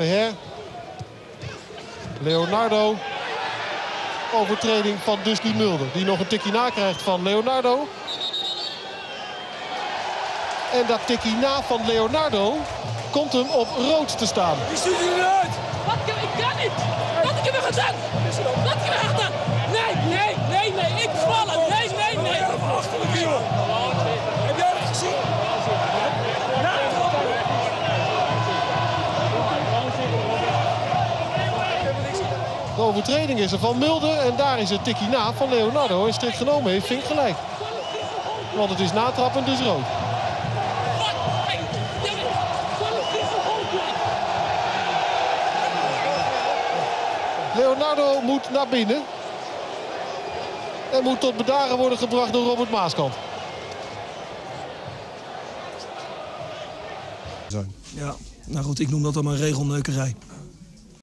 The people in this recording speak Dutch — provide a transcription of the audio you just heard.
Verher. Leonardo. Overtreding van Dusty Mulder. Die nog een tikkie na krijgt van Leonardo. En dat tikkie na van Leonardo komt hem op rood te staan. Die stuurt hij eruit. Wat? Ik kan niet. Wat ik heb er gedaan? Wat ik heb er gedaan? Nee. Ik vallen. Nee. Heb jij dat gezien? De overtreding is er van Mulder en daar is het tikkie na van Leonardo. En strikt genomen heeft Vink gelijk. Want het is natrappend, dus rood. Leonardo moet naar binnen. En moet tot bedaren worden gebracht door Robert Maaskant. Ja, nou goed, ik noem dat dan maar regelneukerij.